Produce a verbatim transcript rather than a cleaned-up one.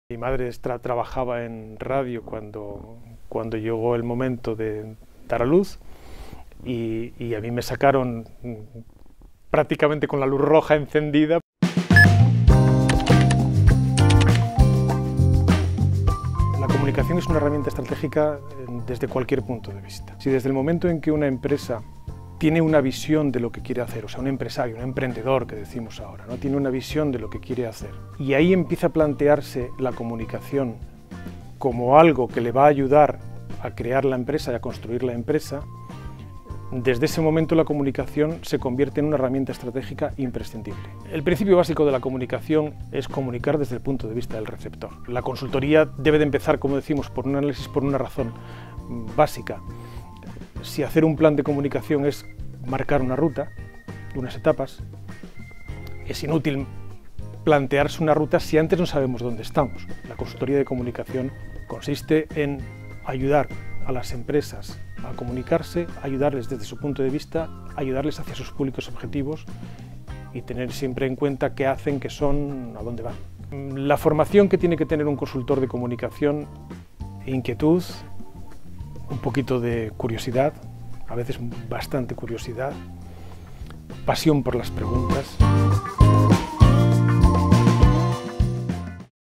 Mi madre tra trabajaba en radio cuando, cuando llegó el momento de dar a luz y, y a mí me sacaron prácticamente con la luz roja encendida. La comunicación es una herramienta estratégica desde cualquier punto de vista. Si desde el momento en que una empresa tiene una visión de lo que quiere hacer, o sea, un empresario, un emprendedor que decimos ahora, ¿no? Tiene una visión de lo que quiere hacer. Y ahí empieza a plantearse la comunicación como algo que le va a ayudar a crear la empresa y a construir la empresa. Desde ese momento la comunicación se convierte en una herramienta estratégica imprescindible. El principio básico de la comunicación es comunicar desde el punto de vista del receptor. La consultoría debe de empezar, como decimos, por un análisis por una razón básica. Si hacer un plan de comunicación es marcar una ruta, unas etapas, es inútil plantearse una ruta si antes no sabemos dónde estamos. La consultoría de comunicación consiste en ayudar a las empresas a comunicarse, ayudarles desde su punto de vista, ayudarles hacia sus públicos objetivos y tener siempre en cuenta qué hacen, qué son, a dónde van. La formación que tiene que tener un consultor de comunicación: inquietud, un poquito de curiosidad, a veces bastante curiosidad, pasión por las preguntas.